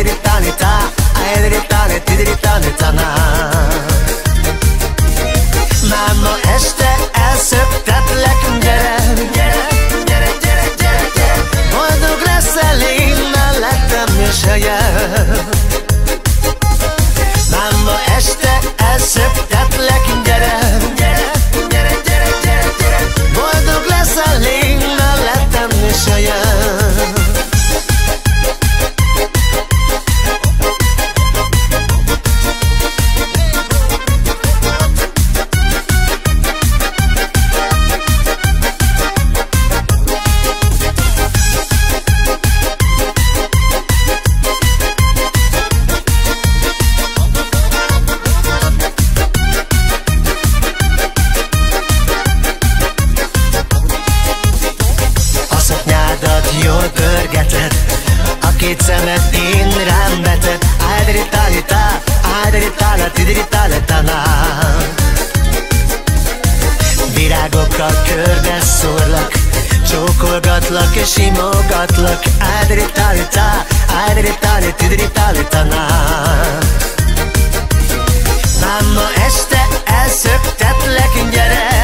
Aedritalita, aedritale, tidritalitana. Már ma este elszöktetlek, gyere, gyere, gyere, gyere, gyere, gyere. Boldog leszel én mellettem és helyen. Már ma este elszöktetlek, gyere, gyere, gyere, gyere, gyere, gyere. Boldog leszel én mellettem és helyen. Jól pörgeted, a két szemed én rám veted. Aedritalita, aedritala, tidritalitana. Virágokkal körbe szórlak, csókolgatlak és simogatlak. Aedritalita, aedritali, tidritalitana. Már ma este elszöktetlek, gyere,